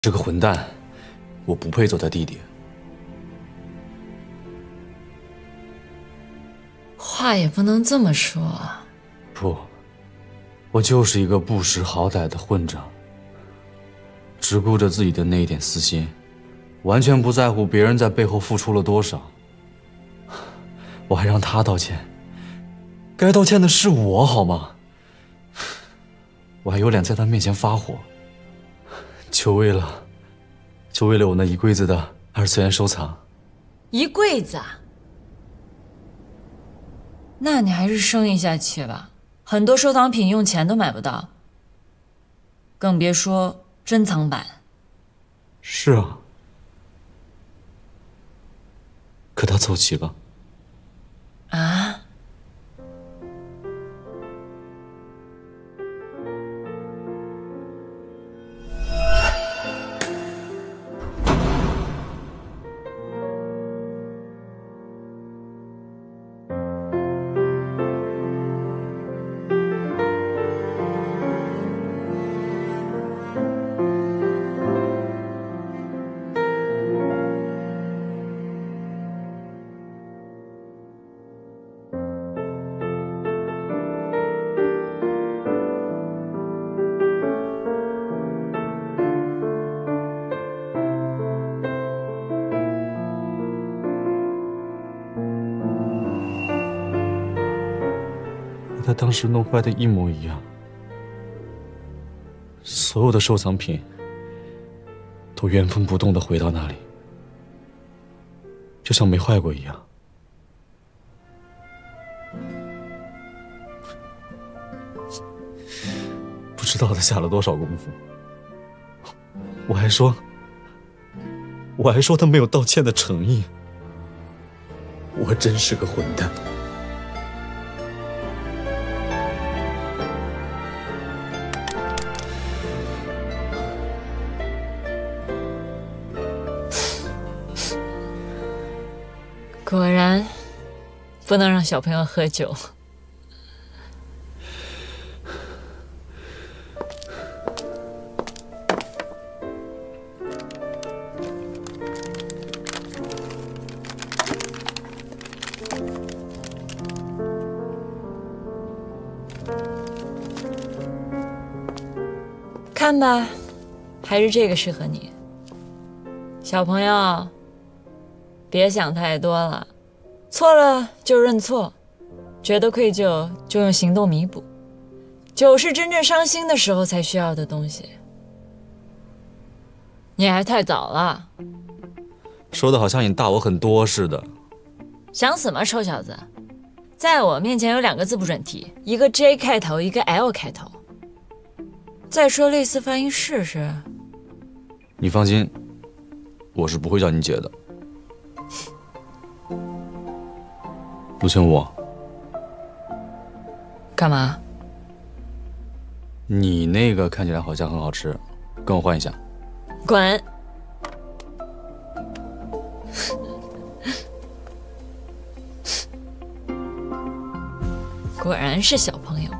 是个混蛋，我不配做他弟弟。 话也不能这么说。 不，我就是一个不识好歹的混账，只顾着自己的那一点私心，完全不在乎别人在背后付出了多少。我还让他道歉，该道歉的是我好吗？我还有脸在他面前发火，就为了我那一柜子的二次元收藏。 一柜子啊？那你还是生一下气吧，很多收藏品用钱都买不到，更别说珍藏版。 是啊，可他凑齐了。 啊？ 和他当时弄坏的一模一样，所有的收藏品都原封不动地回到那里，就像没坏过一样。不知道他下了多少功夫，我还说他没有道歉的诚意，我真是个混蛋。 果然，不能让小朋友喝酒。看吧，还是这个适合你。小朋友，别想太多了，错了就认错，觉得愧疚就用行动弥补。酒是真正伤心的时候才需要的东西。你还太早了， 说的好像你大我很多似的。 想死吗，臭小子？在我面前有2个字不准提，一个 J 开头，一个 L 开头。再说类似发音试试。 你放心，我是不会叫你姐的。陆清武， 干嘛？ 你那个看起来好像很好吃，跟我换一下。 滚！果然是小朋友。